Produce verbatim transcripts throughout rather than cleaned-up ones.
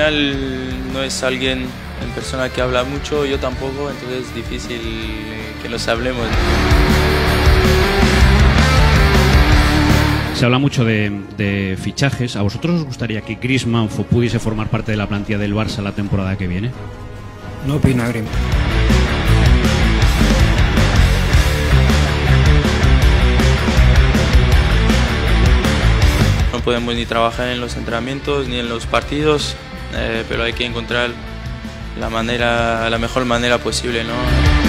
final no es alguien en persona que habla mucho, yo tampoco, entonces es difícil que nos hablemos. Se habla mucho de, de fichajes. ¿A vosotros os gustaría que Griezmann pudiese formar parte de la plantilla del Barça la temporada que viene? No opino, Griezmann. No podemos ni trabajar en los entrenamientos ni en los partidos, eh, pero hay que encontrar la manera, la mejor manera posible, ¿no?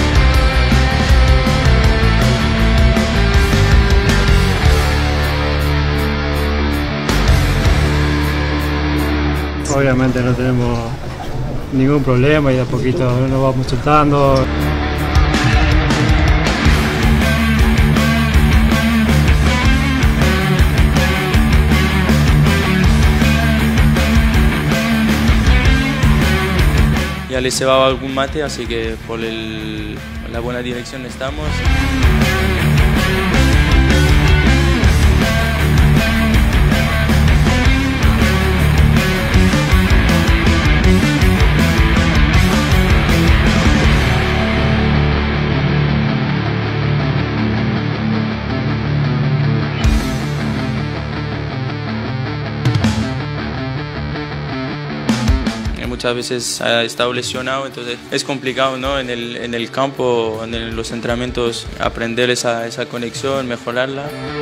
Obviamente no tenemos ningún problema y de a poquito nos vamos soltando. Ya les cebaba algún mate, así que por el, la buena dirección estamos. Muchas veces ha estado lesionado, entonces es complicado, ¿no? En el, en el campo, en los entrenamientos, aprender esa, esa conexión, mejorarla.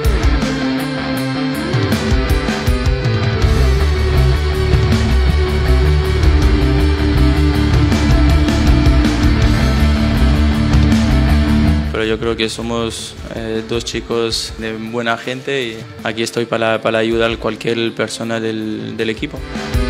Pero yo creo que somos eh, dos chicos de buena gente y aquí estoy para, para ayudar a cualquier persona del, del equipo.